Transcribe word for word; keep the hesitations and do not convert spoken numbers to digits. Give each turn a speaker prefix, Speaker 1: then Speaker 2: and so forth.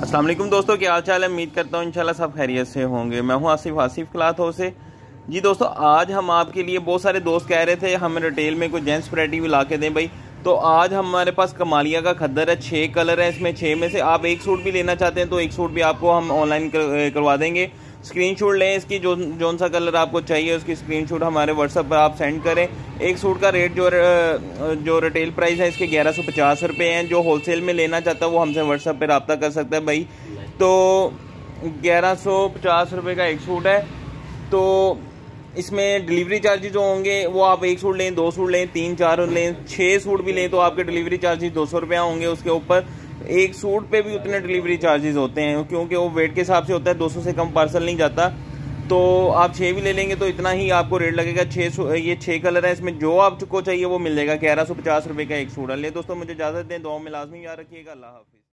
Speaker 1: अस्सलाम वालेकुम दोस्तों, क्या हाल चाल है। उम्मीद करता हूँ इंशाल्लाह सब खैरियत से होंगे। मैं हूँ आसिफ आसिफ क्लॉथ हाउस से। जी दोस्तों, आज हम आपके लिए, बहुत सारे दोस्त कह रहे थे हमें रिटेल में कोई जेंट्स वैरायटी भी ला के दें भाई, तो आज हमारे पास कमालिया का खद्दर है। छः कलर है इसमें, छः में से आप एक सूट भी लेना चाहते हैं तो एक सूट भी आपको हम ऑनलाइन कर, करवा देंगे। स्क्रीनशॉट लें इसकी, जो जौन सा कलर आपको चाहिए उसकी स्क्रीनशॉट हमारे व्हाट्सएप पर आप सेंड करें। एक सूट का रेट जो जो रिटेल प्राइस है इसके ग्यारह सौ पचास रुपये हैं। जो होलसेल में लेना चाहता है वो हमसे व्हाट्सएप पर रब्ता कर सकता है भाई। तो ग्यारह सौ पचास रुपये का एक सूट है। तो इसमें डिलीवरी चार्जेस जो होंगे वो आप एक सूट लें, दो सूट लें, तीन चार लें, छः सूट भी लें तो आपके डिलीवरी चार्जेस दो सौ रुपया होंगे। उसके ऊपर एक सूट पे भी उतने डिलीवरी चार्जेस होते हैं क्योंकि वो वेट के हिसाब से होता है, दो सौ से कम पार्सल नहीं जाता। तो आप छः भी ले लेंगे तो इतना ही आपको रेट लगेगा। छः ये छः कलर है, इसमें जो आपको चाहिए वो मिल जाएगा। ग्यारह सौ पचास रुपये का एक सूट है। ले दोस्तों, मुझे इजाज़त दें, दुआ में लाजमी याद रखिएगा। अल्लाह हाफ़िज़।